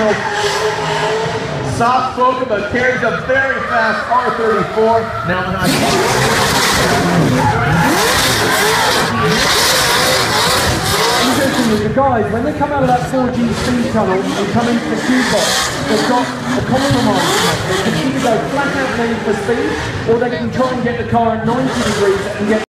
Soft-spoken, but carries a very fast R34. Now when Interestingly, the guys, when they come out of that 4G speed tunnel and come into the Q box, they've got a compromise. They can either go flat out lane for speed, or they can try and get the car at 90 degrees and get